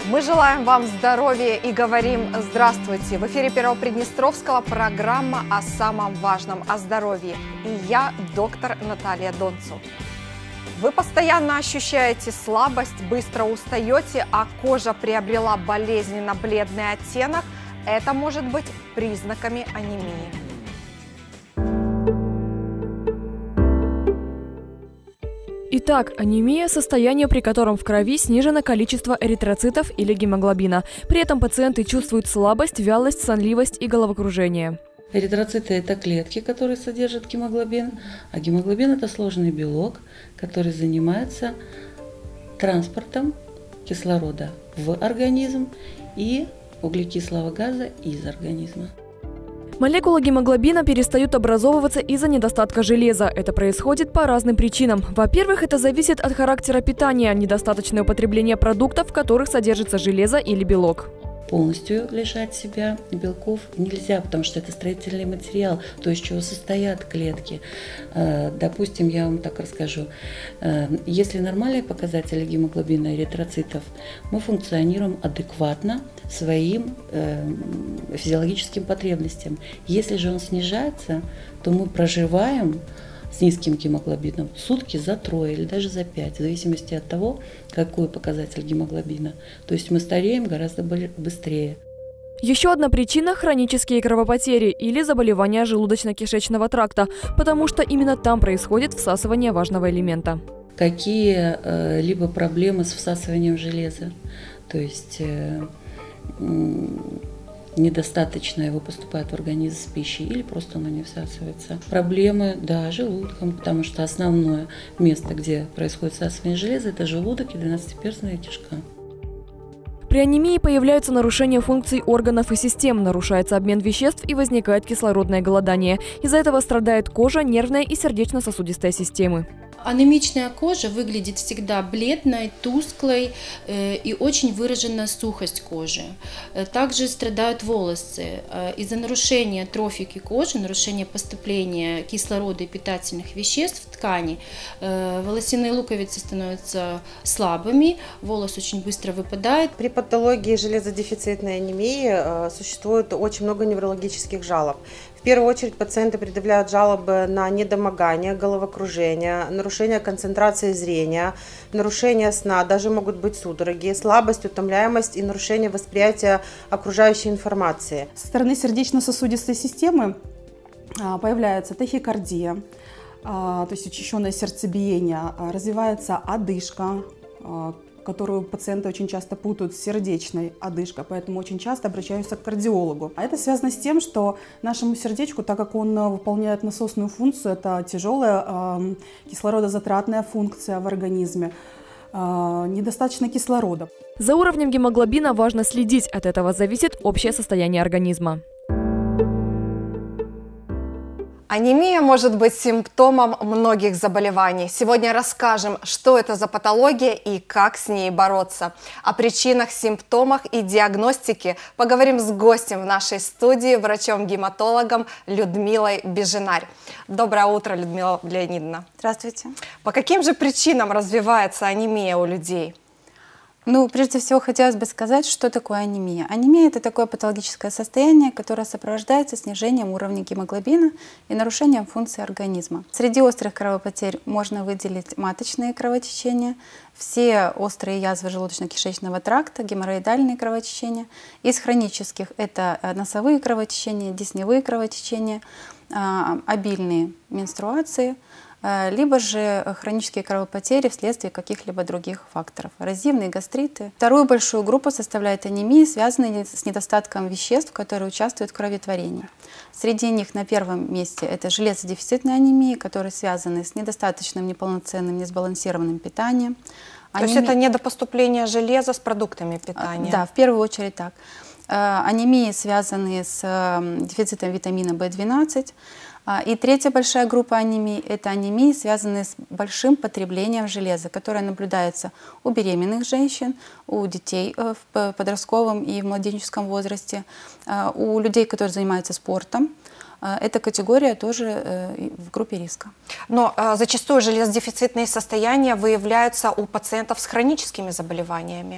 Мы желаем вам здоровья и говорим здравствуйте. В эфире Первого Приднестровского программа о самом важном, о здоровье. И я, доктор Наталья Донцу. Вы постоянно ощущаете слабость, быстро устаете, а кожа приобрела болезненно-бледный оттенок. Это может быть признаками анемии. Итак, анемия – состояние, при котором в крови снижено количество эритроцитов или гемоглобина. При этом пациенты чувствуют слабость, вялость, сонливость и головокружение. Эритроциты – это клетки, которые содержат гемоглобин, а гемоглобин – это сложный белок, который занимается транспортом кислорода в организм и углекислого газа из организма. Молекулы гемоглобина перестают образовываться из-за недостатка железа. Это происходит по разным причинам. Во-первых, это зависит от характера питания, недостаточное употребление продуктов, в которых содержится железо или белок. Полностью лишать себя белков нельзя, потому что это строительный материал, то, из чего состоят клетки. Допустим, я вам так расскажу. Если нормальные показатели гемоглобина и эритроцитов, мы функционируем адекватно своим физиологическим потребностям. Если же он снижается, то мы проживаем с низким гемоглобином сутки за 3 или даже за 5, в зависимости от того, какой показатель гемоглобина. То есть мы стареем гораздо быстрее. Еще одна причина – хронические кровопотери или заболевания желудочно-кишечного тракта, потому что именно там происходит всасывание важного элемента. Какие-либо проблемы с всасыванием железа, то есть недостаточно его поступает в организм с пищей или просто оно не всасывается. Проблемы, да, с желудком, потому что основное место, где происходит всасывание железа, это желудок и двенадцатиперстная кишка. При анемии появляются нарушения функций органов и систем, нарушается обмен веществ и возникает кислородное голодание. Из-за этого страдает кожа, нервная и сердечно-сосудистая системы. Анемичная кожа выглядит всегда бледной, тусклой и очень выражена сухость кожи. Также страдают волосы. Из-за нарушения трофики кожи, нарушения поступления кислорода и питательных веществ в ткани, волосяные луковицы становятся слабыми, волос очень быстро выпадает. При патологии железодефицитной анемии существует очень много неврологических жалоб. В первую очередь пациенты предъявляют жалобы на недомогание, головокружение, нарушение концентрации зрения, нарушение сна, даже могут быть судороги, слабость, утомляемость и нарушение восприятия окружающей информации. Со стороны сердечно-сосудистой системы появляется тахикардия, то есть учащенное сердцебиение, развивается одышка, которую пациенты очень часто путают с сердечной одышкой, поэтому очень часто обращаются к кардиологу. А это связано с тем, что нашему сердечку, так как он выполняет насосную функцию, это тяжелая кислородозатратная функция в организме, недостаточно кислорода. За уровнем гемоглобина важно следить, от этого зависит общее состояние организма. Анемия может быть симптомом многих заболеваний. Сегодня расскажем, что это за патология и как с ней бороться. О причинах, симптомах и диагностике поговорим с гостем в нашей студии, врачом-гематологом Людмилой Беженарь. Доброе утро, Людмила Леонидовна. Здравствуйте. По каким же причинам развивается анемия у людей? Прежде всего, хотелось бы сказать, что такое анемия. Анемия – это такое патологическое состояние, которое сопровождается снижением уровня гемоглобина и нарушением функции организма. Среди острых кровопотерь можно выделить маточные кровотечения, все острые язвы желудочно-кишечного тракта, геморроидальные кровотечения. Из хронических – это носовые кровотечения, десневые кровотечения, обильные менструации, либо же хронические кровопотери вследствие каких-либо других факторов, эрозивные гастриты. Вторую большую группу составляет анемии, связанные с недостатком веществ, которые участвуют в кроветворении. Среди них на первом месте это железодефицитная анемия, которые связаны с недостаточным, неполноценным, несбалансированным питанием. То есть это недопоступление железа с продуктами питания? Да, в первую очередь так. Анемии, связанные с дефицитом витамина В12. И третья большая группа анемий – это анемии, связанные с большим потреблением железа, которое наблюдается у беременных женщин, у детей в подростковом и в младенческом возрасте, у людей, которые занимаются спортом. Эта категория тоже в группе риска. Но зачастую железодефицитные состояния выявляются у пациентов с хроническими заболеваниями.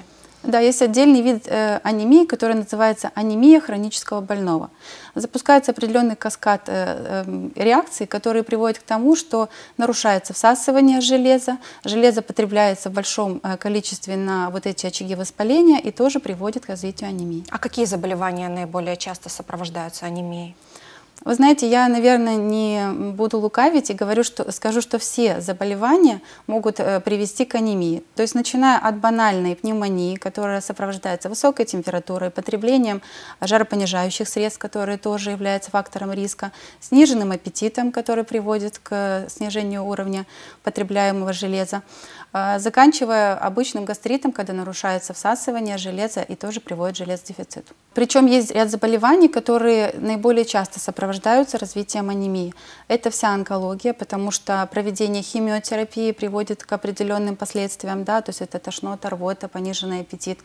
Да, есть отдельный вид анемии, который называется анемия хронического больного. Запускается определенный каскад реакций, которые приводят к тому, что нарушается всасывание железа, железо потребляется в большом количестве на вот эти очаги воспаления и тоже приводит к развитию анемии. А какие заболевания наиболее часто сопровождаются анемией? Вы знаете, я, наверное, не буду лукавить и скажу, что все заболевания могут привести к анемии. То есть, начиная от банальной пневмонии, которая сопровождается высокой температурой, потреблением жаропонижающих средств, которые тоже являются фактором риска, сниженным аппетитом, который приводит к снижению уровня потребляемого железа, заканчивая обычным гастритом, когда нарушается всасывание железа и тоже приводит к железодефициту. Причем есть ряд заболеваний, которые наиболее часто сопровождаются развитием анемии. Это вся онкология, потому что проведение химиотерапии приводит к определенным последствиям, да, то есть это тошнота, рвота, пониженный аппетит.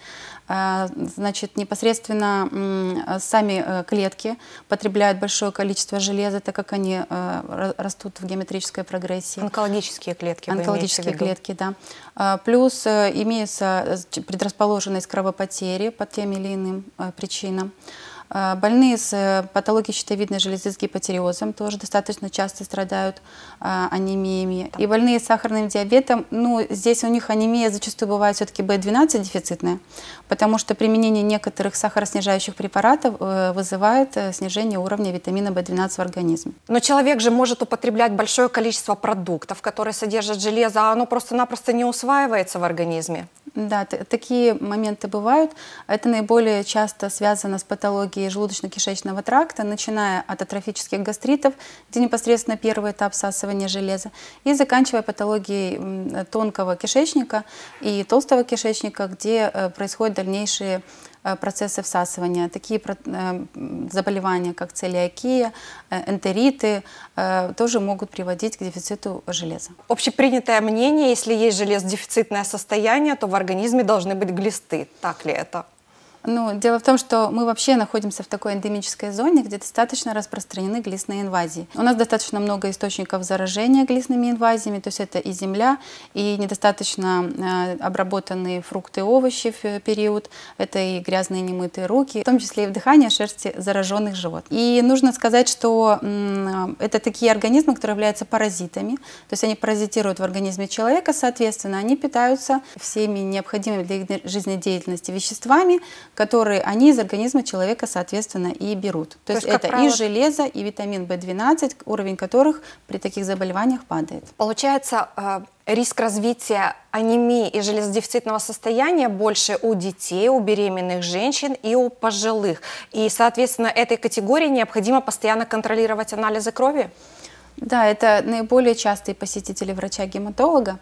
Значит, непосредственно сами клетки потребляют большое количество железа, так как они растут в геометрической прогрессии. Онкологические клетки. Онкологические клетки, да. Плюс имеется предрасположенность к кровопотере по тем или иным причинам. Больные с патологией щитовидной железы с гипотиреозом тоже достаточно часто страдают анемиями. И больные с сахарным диабетом, ну, здесь у них анемия зачастую бывает все-таки B12 дефицитная, потому что применение некоторых сахароснижающих препаратов вызывает снижение уровня витамина B12 в организме. Но человек же может употреблять большое количество продуктов, которые содержат железо, а оно просто-напросто не усваивается в организме. Да, такие моменты бывают. Это наиболее часто связано с патологией желудочно-кишечного тракта, начиная от атрофических гастритов, где непосредственно первый этап всасывания железа, и заканчивая патологией тонкого кишечника и толстого кишечника, где происходят дальнейшие процессы всасывания. Такие заболевания, как целиакия, энтериты, тоже могут приводить к дефициту железа. Общепринятое мнение, если есть железодефицитное состояние, то в организме должны быть глисты. Так ли это? Ну, дело в том, что мы вообще находимся в такой эндемической зоне, где достаточно распространены глистные инвазии. У нас достаточно много источников заражения глистными инвазиями, то есть это и земля, и недостаточно обработанные фрукты и овощи в период, это и грязные немытые руки, в том числе и вдыхание шерсти зараженных животных. И нужно сказать, что это такие организмы, которые являются паразитами, то есть они паразитируют в организме человека, соответственно, они питаются всеми необходимыми для их жизнедеятельности веществами, которые они из организма человека, соответственно, и берут. То есть это правило, и железо, и витамин В12, уровень которых при таких заболеваниях падает. Получается, риск развития анемии и железодефицитного состояния больше у детей, у беременных женщин и у пожилых. И, соответственно, этой категории необходимо постоянно контролировать анализы крови? Да, это наиболее частые посетители врача-гематолога,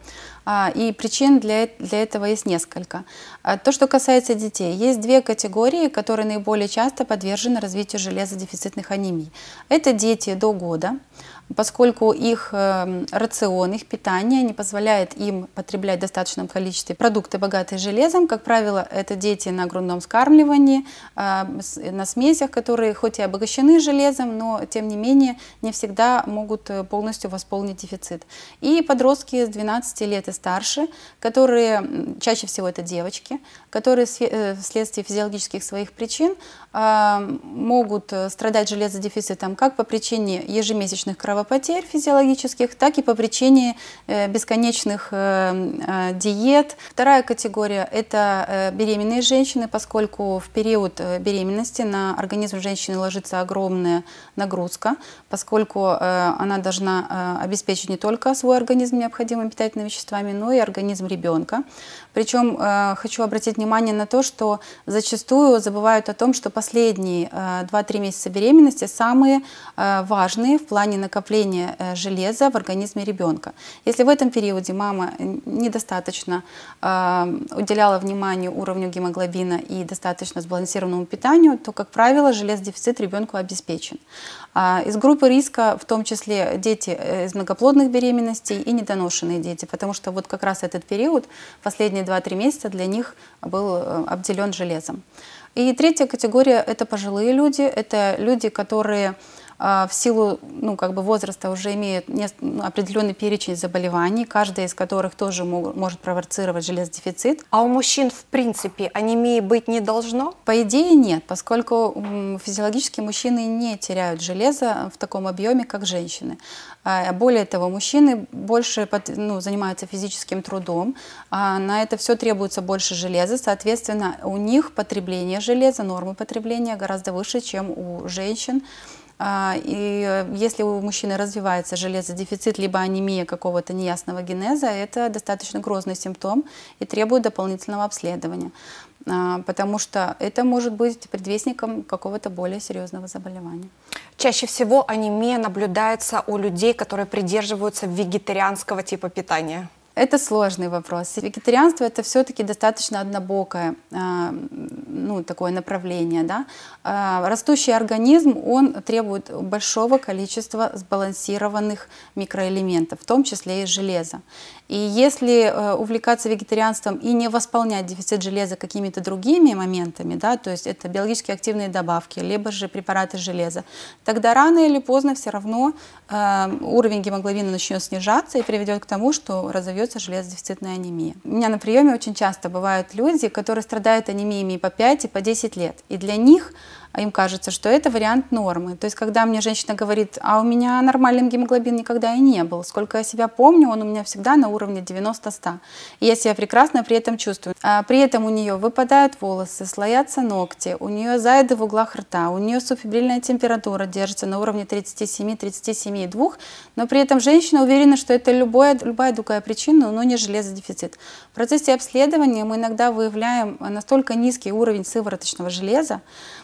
и причин для этого есть несколько. То, что касается детей, есть две категории, которые наиболее часто подвержены развитию железодефицитных анемий. Это дети до года, поскольку их рацион, их питание не позволяет им потреблять в достаточном количестве продукты, богатые железом. Как правило, это дети на грудном вскармливании, на смесях, которые хоть и обогащены железом, но тем не менее не всегда могут полностью восполнить дефицит. И подростки с 12 лет и старше, которые, чаще всего это девочки, которые вследствие физиологических своих причин могут страдать железодефицитом как по причине ежемесячных кровопотерь физиологических, так и по причине бесконечных диет. Вторая категория – это беременные женщины, поскольку в период беременности на организм женщины ложится огромная нагрузка, поскольку она должна обеспечить не только свой организм необходимыми питательными веществами, но и организм ребенка. Причем хочу обратить внимание на то, что зачастую забывают о том, что последние 2-3 месяца беременности самые важные в плане накопления железа в организме ребенка. Если в этом периоде мама недостаточно уделяла внимание уровню гемоглобина и достаточно сбалансированному питанию, то, как правило, железодефицит ребенку обеспечен. Из группы риска в том числе дети из многоплодных беременностей и недоношенные дети, потому что вот как раз этот период, последние 2-3 месяца для них был обделен железом. И третья категория – это пожилые люди, это люди, которые в силу возраста уже имеют определенный перечень заболеваний, каждая из которых тоже может провоцировать железодефицит. А у мужчин, в принципе, анемии быть не должно? По идее нет, поскольку физиологически мужчины не теряют железо в таком объеме, как женщины. Более того, мужчины больше занимаются физическим трудом, на это все требуется больше железа, соответственно, у них потребление железа, нормы потребления гораздо выше, чем у женщин. И если у мужчины развивается железодефицит, либо анемия какого-то неясного генеза, это достаточно грозный симптом и требует дополнительного обследования, потому что это может быть предвестником какого-то более серьезного заболевания. Чаще всего анемия наблюдается у людей, которые придерживаются вегетарианского типа питания. Это сложный вопрос. Вегетарианство — это все-таки достаточно однобокое такое направление. Да? Растущий организм, он требует большого количества сбалансированных микроэлементов, в том числе и железа. И если увлекаться вегетарианством и не восполнять дефицит железа какими-то другими моментами, да, то есть это биологически активные добавки, либо же препараты железа, тогда рано или поздно все равно уровень гемоглобина начнет снижаться и приведет к тому, что разовьется железодефицитная анемия. У меня на приеме очень часто бывают люди, которые страдают анемиями по 5 и по 10 лет. И для них им кажется, что это вариант нормы. То есть, когда мне женщина говорит, а у меня нормальный гемоглобин никогда и не был, сколько я себя помню, он у меня всегда на уровне 90-100. И я себя прекрасно при этом чувствую. При этом у нее выпадают волосы, слоятся ногти, у нее заеды в углах рта, у нее субфебрильная температура держится на уровне 37-37,2, но при этом женщина уверена, что это любая другая причина, но не железодефицит. В процессе обследования мы иногда выявляем настолько низкий уровень сывороточного железа,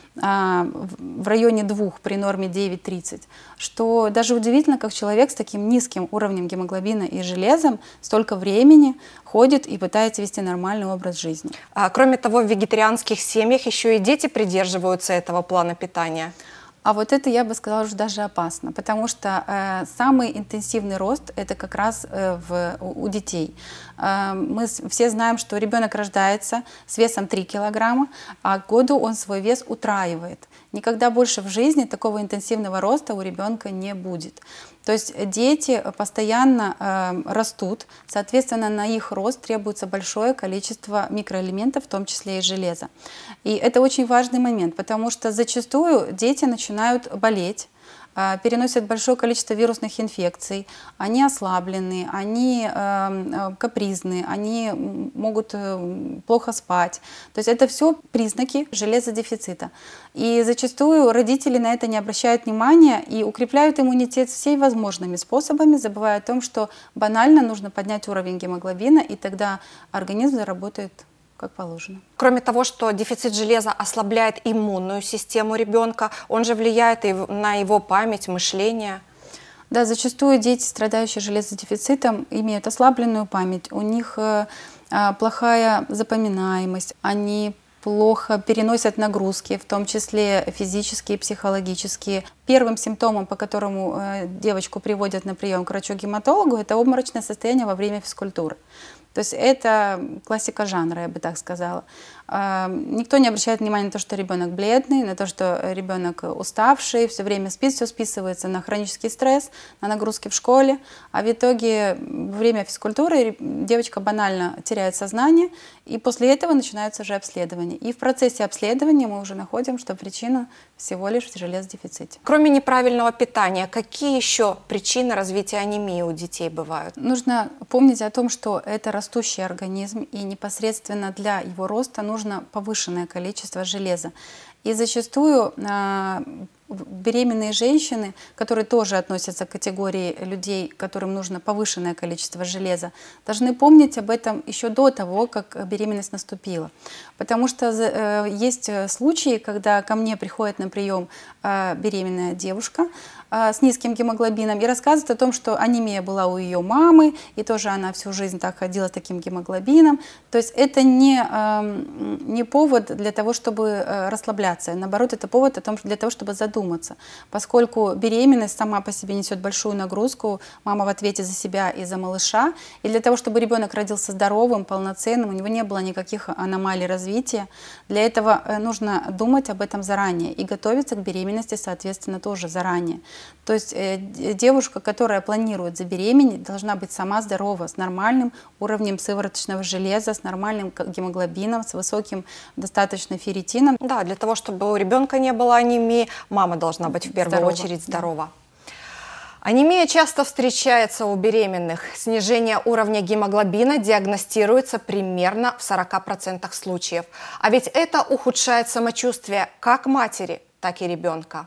в районе 2 при норме 9,30, что даже удивительно, как человек с таким низким уровнем гемоглобина и железом столько времени ходит и пытается вести нормальный образ жизни. Кроме того, в вегетарианских семьях еще и дети придерживаются этого плана питания. А вот это, я бы сказала, уже даже опасно, потому что самый интенсивный рост – это как раз у детей. Мы все знаем, что ребенок рождается с весом 3 килограмма, а к году он свой вес утраивает. Никогда больше в жизни такого интенсивного роста у ребенка не будет. То есть дети постоянно растут, соответственно, на их рост требуется большое количество микроэлементов, в том числе и железа. И это очень важный момент, потому что зачастую дети начинают болеть, переносят большое количество вирусных инфекций, они ослаблены, они капризны, они могут плохо спать. То есть это все признаки железодефицита. И зачастую родители на это не обращают внимания и укрепляют иммунитет всеми возможными способами, забывая о том, что банально нужно поднять уровень гемоглобина, и тогда организм заработает как положено. Кроме того, что дефицит железа ослабляет иммунную систему ребенка, он же влияет и на его память, мышление. Да, зачастую дети, страдающие железодефицитом, имеют ослабленную память, у них плохая запоминаемость, они плохо переносят нагрузки, в том числе физические и психологические. Первым симптомом, по которому девочку приводят на прием к врачу-гематологу, это обморочное состояние во время физкультуры. То есть это классика жанра, я бы так сказала. Никто не обращает внимания на то, что ребенок бледный, на то, что ребенок уставший, все время спит, все списывается на хронический стресс, на нагрузки в школе. А в итоге во время физкультуры девочка банально теряет сознание, и после этого начинаются уже обследования. И в процессе обследования мы уже находим, что причина всего лишь в железодефиците. Кроме неправильного питания, какие еще причины развития анемии у детей бывают? Нужно помнить о том, что это растущий организм, и непосредственно для его роста нужно повышенное количество железа. И зачастую беременные женщины, которые тоже относятся к категории людей, которым нужно повышенное количество железа, должны помнить об этом еще до того, как беременность наступила. Потому что есть случаи, когда ко мне приходит на прием беременная девушка, с низким гемоглобином и рассказывает о том, что анемия была у ее мамы, и тоже она всю жизнь так ходила с таким гемоглобином. То есть это не повод для того, чтобы расслабляться. Наоборот, это повод для того, чтобы задуматься. Поскольку беременность сама по себе несет большую нагрузку, мама в ответе за себя и за малыша. И для того, чтобы ребенок родился здоровым, полноценным, у него не было никаких аномалий развития, для этого нужно думать об этом заранее и готовиться к беременности, соответственно, тоже заранее. То есть девушка, которая планирует забеременеть, должна быть сама здорова, с нормальным уровнем сывороточного железа, с нормальным гемоглобином, с высоким достаточно ферритином. Да, для того, чтобы у ребенка не было анемии, мама должна быть в первую очередь здорова. Анемия часто встречается у беременных. Снижение уровня гемоглобина диагностируется примерно в 40% случаев. А ведь это ухудшает самочувствие как матери, так и ребенка.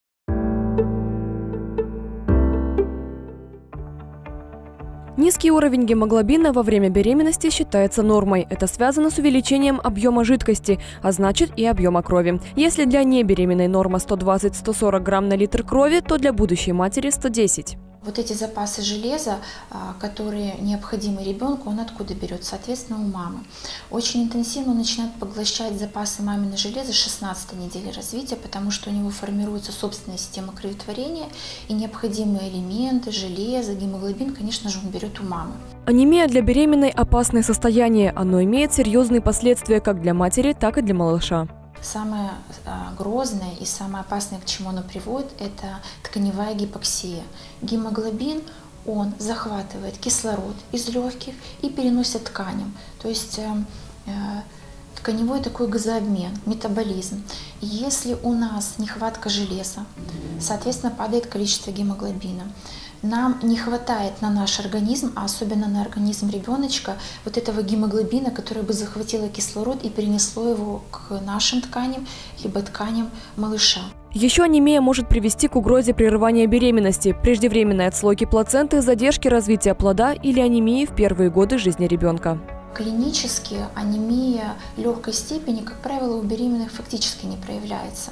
Низкий уровень гемоглобина во время беременности считается нормой. Это связано с увеличением объема жидкости, а значит и объема крови. Если для небеременной норма 120-140 грамм на литр крови, то для будущей матери 110. Вот эти запасы железа, которые необходимы ребенку, он откуда берет? Соответственно, у мамы. Очень интенсивно он начинает поглощать запасы маминого железа с 16 недели развития, потому что у него формируется собственная система кроветворения, и необходимые элементы, железо, гемоглобин, конечно же, он берет у мамы. Анемия для беременной – опасное состояние. Оно имеет серьезные последствия как для матери, так и для малыша. Самое грозное и самое опасное, к чему оно приводит, это тканевая гипоксия. Гемоглобин, он захватывает кислород из легких и переносит тканям. То есть тканевой такой газообмен, метаболизм. И если у нас нехватка железа, соответственно, падает количество гемоглобина. Нам не хватает на наш организм, а особенно на организм ребеночка, вот этого гемоглобина, которое бы захватило кислород и перенесло его к нашим тканям, либо тканям малыша. Еще анемия может привести к угрозе прерывания беременности, преждевременной отслойки плаценты, задержки развития плода или анемии в первые годы жизни ребенка. Клинически анемия легкой степени, как правило, у беременных фактически не проявляется.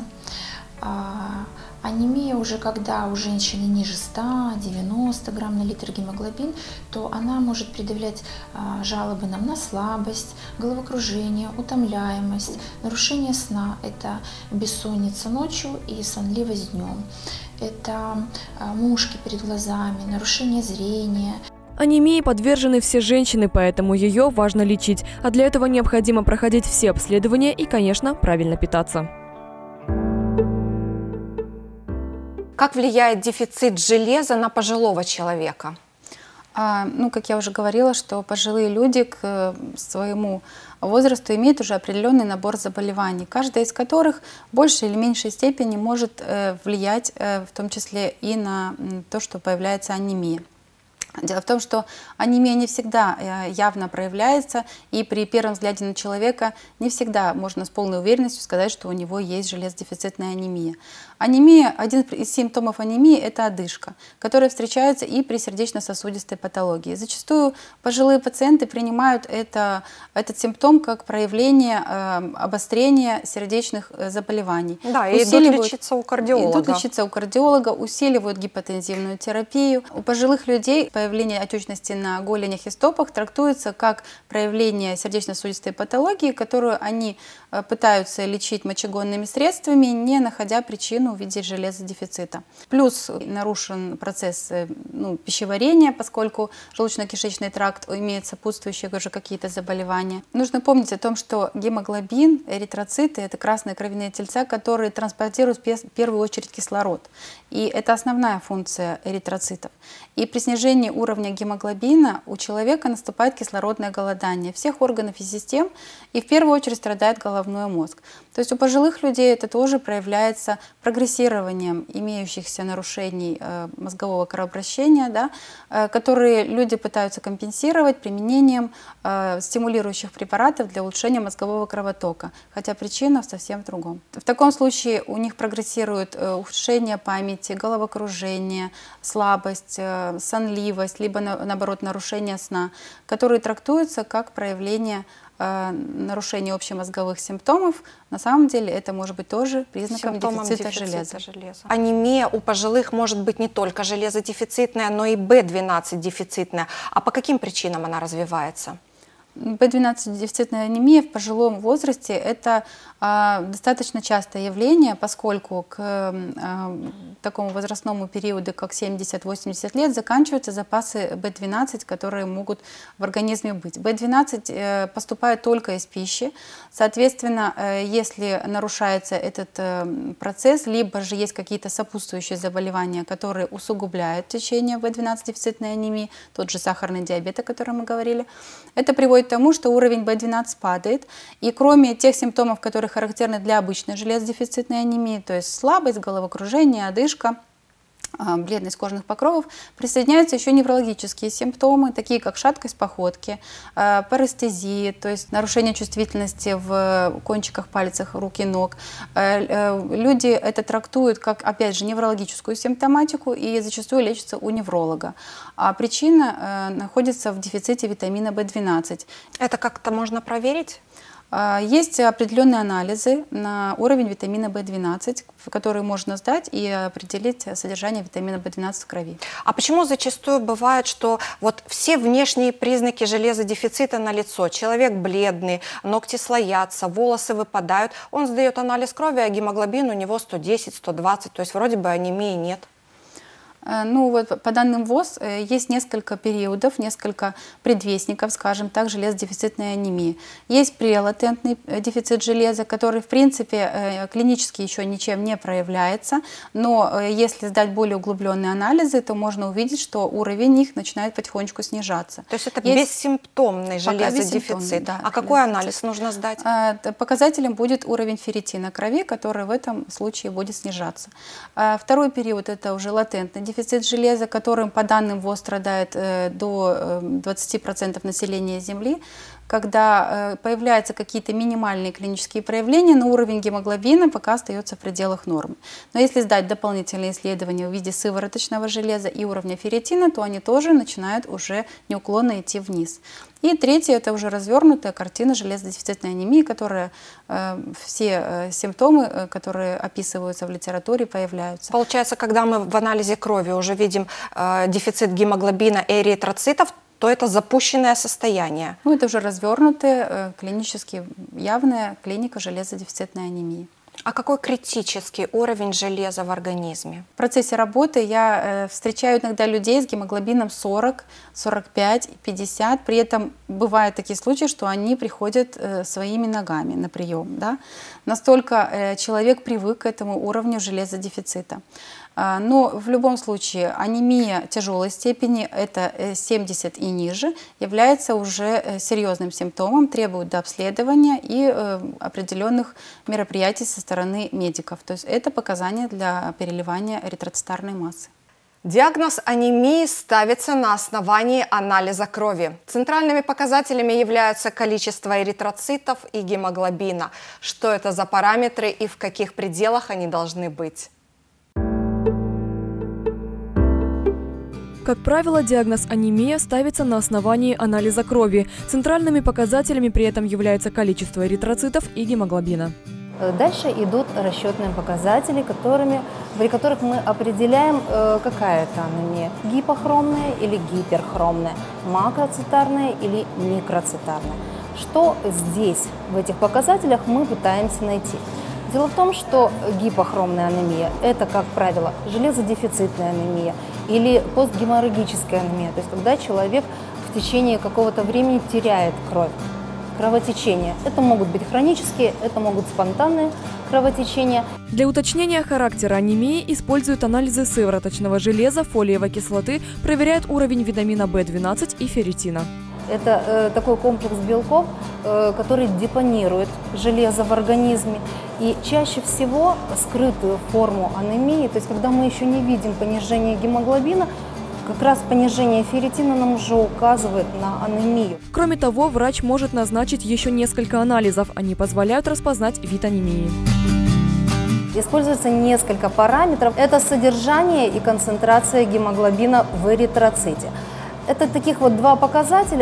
Анемия уже, когда у женщины ниже 100-90 грамм на литр гемоглобин, то она может предъявлять жалобы нам на слабость, головокружение, утомляемость, нарушение сна. Это бессонница ночью и сонливость днем. Это мушки перед глазами, нарушение зрения. Анемии подвержены все женщины, поэтому ее важно лечить. А для этого необходимо проходить все обследования и, конечно, правильно питаться. Как влияет дефицит железа на пожилого человека? Как я уже говорила, что пожилые люди к своему возрасту имеют уже определенный набор заболеваний, каждая из которых в большей или меньшей степени может влиять, в том числе и на то, что появляется анемия. Дело в том, что анемия не всегда явно проявляется, и при первом взгляде на человека не всегда можно с полной уверенностью сказать, что у него есть железодефицитная анемия. Анемия, один из симптомов анемии – это одышка, которая встречается и при сердечно-сосудистой патологии. Зачастую пожилые пациенты принимают этот симптом как проявление обострения сердечных заболеваний. Да, и идут лечиться у кардиолога. Идут лечиться у кардиолога, усиливают гипотензивную терапию. У пожилых людей появление отечности на голенях и стопах трактуется как проявление сердечно-сосудистой патологии, которую они пытаются лечить мочегонными средствами, не находя причину в виде железодефицита. Плюс нарушен процесс пищеварения, поскольку желудочно-кишечный тракт имеет сопутствующие уже какие-то заболевания. Нужно помнить о том, что гемоглобин, эритроциты – это красные кровяные тельца, которые транспортируют в первую очередь кислород. И это основная функция эритроцитов. И при снижении уровня гемоглобина у человека наступает кислородное голодание всех органов и систем, и в первую очередь страдает головной мозг. То есть у пожилых людей это тоже проявляется прогрессированием имеющихся нарушений мозгового кровообращения, которые люди пытаются компенсировать применением стимулирующих препаратов для улучшения мозгового кровотока, хотя причина совсем в другом. В таком случае у них прогрессирует ухудшение памяти, головокружение, слабость, сонливость, либо наоборот нарушение сна, которые трактуются как проявление нарушение общемозговых симптомов, на самом деле это может быть тоже признаком дефицита железа. Анемия у пожилых может быть не только железодефицитная, но и B12 дефицитная. А по каким причинам она развивается? B12 дефицитная анемия в пожилом возрасте – это достаточно частое явление, поскольку к такому возрастному периоду, как 70-80 лет, заканчиваются запасы B12, которые могут в организме быть. B12 поступает только из пищи, соответственно, если нарушается этот процесс, либо же есть какие-то сопутствующие заболевания, которые усугубляют течение B12 дефицитной анемии, тот же сахарный диабет, о котором мы говорили, это приводит к тому, что уровень B12 падает, и кроме тех симптомов, которые характерны для обычной железодефицитной анемии, то есть слабость, головокружение, одышка, бледность кожных покровов, присоединяются еще неврологические симптомы, такие как шаткость походки, парестезия, то есть нарушение чувствительности в кончиках пальцев рук и ног. Люди это трактуют как, опять же, неврологическую симптоматику и зачастую лечатся у невролога. А причина находится в дефиците витамина В12. Это как-то можно проверить? Есть определенные анализы на уровень витамина В12, которые можно сдать и определить содержание витамина В12 в крови. А почему зачастую бывает, что вот все внешние признаки железодефицита налицо? Человек бледный, ногти слоятся, волосы выпадают. Он сдает анализ крови, а гемоглобин у него 110-120, то есть вроде бы анемии нет. Ну вот по данным ВОЗ есть несколько периодов, несколько предвестников, скажем так, железодефицитной анемии. Есть прелатентный дефицит железа, который в принципе клинически еще ничем не проявляется, но если сдать более углубленные анализы, то можно увидеть, что уровень их начинает потихонечку снижаться. То есть это бессимптомный железодефицит. Да, а какой анализ нужно сдать? Показателем будет уровень ферритина крови, который в этом случае будет снижаться. Второй период – это уже латентный дефицит железа, которым по данным ВОЗ страдает до 20% населения Земли, когда появляются какие-то минимальные клинические проявления, но уровень гемоглобина пока остается в пределах нормы. Но если сдать дополнительные исследования в виде сывороточного железа и уровня ферритина, то они тоже начинают уже неуклонно идти вниз. И третье – это уже развернутая картина железодефицитной анемии, которая все симптомы, которые описываются в литературе, появляются. Получается, когда мы в анализе крови уже видим дефицит гемоглобина и эритроцитов, то это запущенное состояние. Ну, это уже развернутая, клинически явная клиника железодефицитной анемии. А какой критический уровень железа в организме? В процессе работы я встречаю иногда людей с гемоглобином 40, 45, 50. При этом бывают такие случаи, что они приходят своими ногами на прием. Да? Настолько человек привык к этому уровню железодефицита. Но в любом случае анемия тяжелой степени, это 70 и ниже, является уже серьезным симптомом, требует дообследования и определенных мероприятий со стороны медиков. То есть это показания для переливания эритроцитарной массы. Диагноз анемии ставится на основании анализа крови. Центральными показателями являются количество эритроцитов и гемоглобина. Что это за параметры и в каких пределах они должны быть? Как правило, диагноз анемия ставится на основании анализа крови. Центральными показателями при этом являются количество эритроцитов и гемоглобина. Дальше идут расчетные показатели, при которых мы определяем, какая это анемия. Гипохромная или гиперхромная, макроцитарная или микроцитарная. Что здесь, в этих показателях, мы пытаемся найти? Дело в том, что гипохромная анемия – это, как правило, железодефицитная анемия или постгеморрагическая анемия, то есть когда человек в течение какого-то времени теряет кровь, кровотечение. Это могут быть хронические, это могут спонтанные кровотечения. Для уточнения характера анемии используют анализы сывороточного железа, фолиевой кислоты, проверяют уровень витамина В12 и ферритина. Это такой комплекс белков, который депонирует железо в организме. И чаще всего скрытую форму анемии, то есть когда мы еще не видим понижение гемоглобина, как раз понижение ферритина нам уже указывает на анемию. Кроме того, врач может назначить еще несколько анализов. Они позволяют распознать вид анемии. Используется несколько параметров. Это содержание и концентрация гемоглобина в эритроците. Это таких вот два показателя,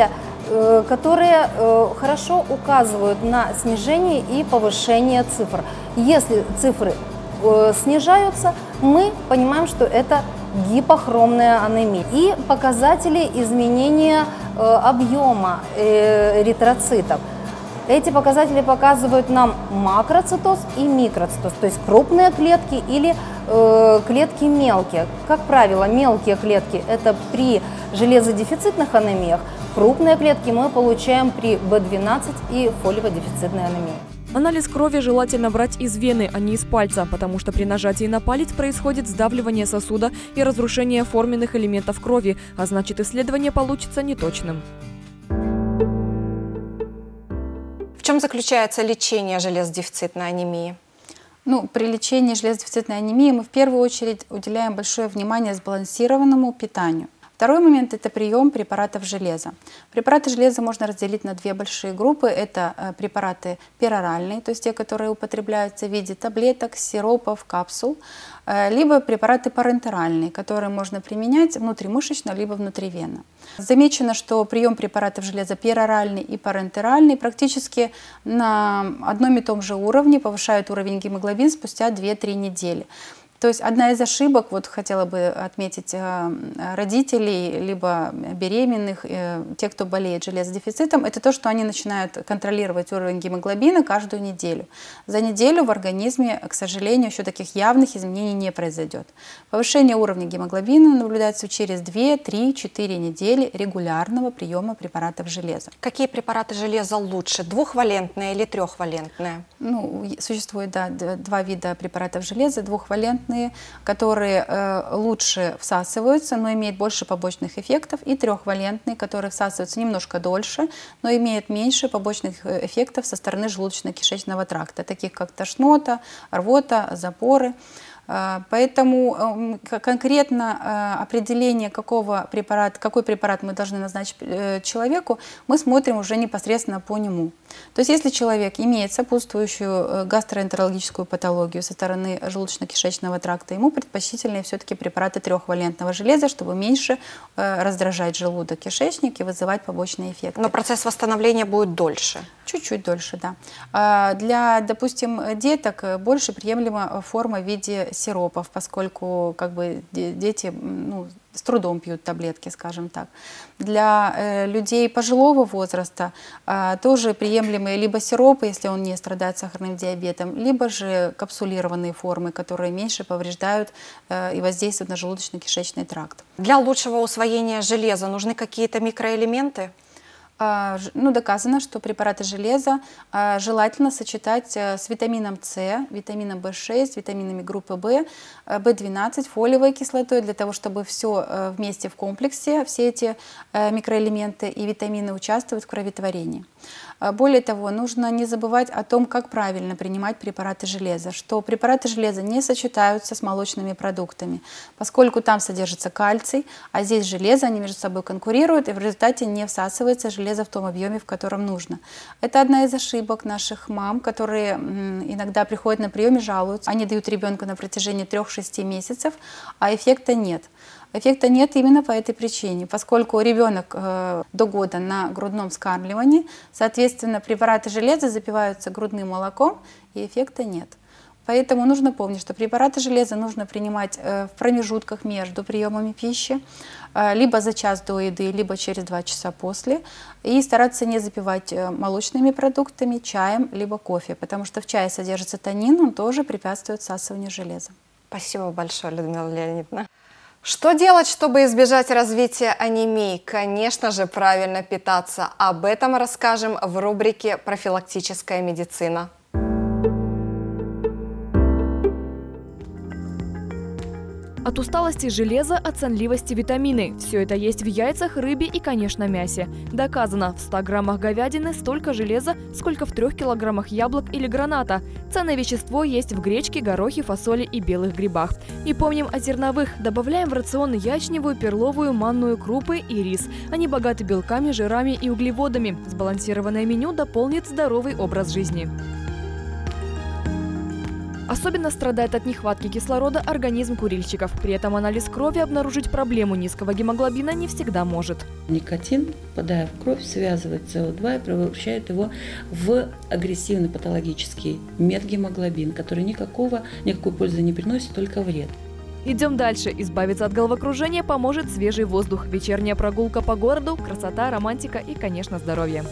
которые хорошо указывают на снижение и повышение цифр. Если цифры снижаются, мы понимаем, что это гипохромная анемия. И показатели изменения объема эритроцитов. Эти показатели показывают нам макроцитоз и микроцитоз, то есть крупные клетки или клетки мелкие. Как правило, мелкие клетки – это при железодефицитных анемиях, крупные клетки мы получаем при B12 и фолиево-дефицитной анемии. Анализ крови желательно брать из вены, а не из пальца, потому что при нажатии на палец происходит сдавливание сосуда и разрушение форменных элементов крови, а значит, исследование получится неточным. В чем заключается лечение железодефицитной анемии? При лечении железодефицитной анемии мы в первую очередь уделяем большое внимание сбалансированному питанию. Второй момент – это прием препаратов железа. Препараты железа можно разделить на две большие группы. Это препараты пероральные, то есть те, которые употребляются в виде таблеток, сиропов, капсул, либо препараты парентеральные, которые можно применять внутримышечно, либо внутривенно. Замечено, что прием препаратов железа пероральный и парентеральный практически на одном и том же уровне повышают уровень гемоглобина спустя 2-3 недели. То есть одна из ошибок, вот хотела бы отметить родителей, либо беременных, тех, кто болеет железодефицитом, это то, что они начинают контролировать уровень гемоглобина каждую неделю. За неделю в организме, к сожалению, еще таких явных изменений не произойдет. Повышение уровня гемоглобина наблюдается через 2, 3, 4 недели регулярного приема препаратов железа. Какие препараты железа лучше, двухвалентные или трехвалентные? Существует два вида препаратов железа, двухвалентные, которые лучше всасываются, но имеют больше побочных эффектов, и трехвалентные, которые всасываются немножко дольше, но имеют меньше побочных эффектов со стороны желудочно-кишечного тракта, таких как тошнота, рвота, запоры. Поэтому конкретно определение, какой препарат мы должны назначить человеку, мы смотрим уже непосредственно по нему. То есть если человек имеет сопутствующую гастроэнтерологическую патологию со стороны желудочно-кишечного тракта, ему предпочтительнее все-таки препараты трехвалентного железа, чтобы меньше раздражать желудок, кишечник и вызывать побочные эффекты. Но процесс восстановления будет дольше? Чуть-чуть дольше, да. Для, допустим, деток больше приемлема форма в виде сиропов, поскольку дети с трудом пьют таблетки, скажем так. Для людей пожилого возраста тоже приемлемые либо сиропы, если он не страдает сахарным диабетом, либо же капсулированные формы, которые меньше повреждают и воздействуют на желудочно-кишечный тракт. Для лучшего усвоения железа нужны какие-то микроэлементы? Доказано, что препараты железа желательно сочетать с витамином С, витамином В6, витаминами группы В, В12, фолиевой кислотой, для того, чтобы все вместе в комплексе, все эти микроэлементы и витамины участвуют в кроветворении. Более того, нужно не забывать о том, как правильно принимать препараты железа, что препараты железа не сочетаются с молочными продуктами, поскольку там содержится кальций, а здесь железо, они между собой конкурируют, и в результате не всасывается железо в том объеме, в котором нужно. Это одна из ошибок наших мам, которые иногда приходят на прием и жалуются. Они дают ребенку на протяжении 3-6 месяцев, а эффекта нет. Эффекта нет именно по этой причине, поскольку ребенок до года на грудном вскармливании, соответственно, препараты железа запиваются грудным молоком, и эффекта нет. Поэтому нужно помнить, что препараты железа нужно принимать в промежутках между приемами пищи, либо за час до еды, либо через 2 часа после, и стараться не запивать молочными продуктами, чаем, либо кофе, потому что в чае содержится танин, он тоже препятствует всасыванию железа. Спасибо большое, Людмила Леонидовна. Что делать, чтобы избежать развития анемии? Конечно же, правильно питаться. Об этом расскажем в рубрике «Профилактическая медицина». От усталости железа, от сонливости витамины. Все это есть в яйцах, рыбе и, конечно, мясе. Доказано, в 100 граммах говядины столько железа, сколько в 3 килограммах яблок или граната. Ценное вещество есть в гречке, горохе, фасоли и белых грибах. И помним о зерновых. Добавляем в рацион ячневую, перловую, манную крупы и рис. Они богаты белками, жирами и углеводами. Сбалансированное меню дополнит здоровый образ жизни. Особенно страдает от нехватки кислорода организм курильщиков. При этом анализ крови обнаружить проблему низкого гемоглобина не всегда может. Никотин, попадая в кровь, связывает СО2 и превращает его в агрессивный патологический метгемоглобин, который никакой пользы не приносит, только вред. Идем дальше. Избавиться от головокружения поможет свежий воздух, вечерняя прогулка по городу, красота, романтика и, конечно, здоровье.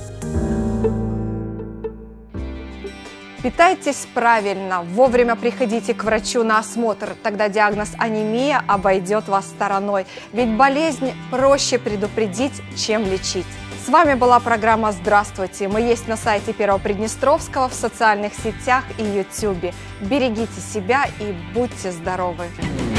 Питайтесь правильно, вовремя приходите к врачу на осмотр, тогда диагноз анемия обойдет вас стороной. Ведь болезнь проще предупредить, чем лечить. С вами была программа «Здравствуйте». Мы есть на сайте Первого Приднестровского, в социальных сетях и YouTube. Берегите себя и будьте здоровы!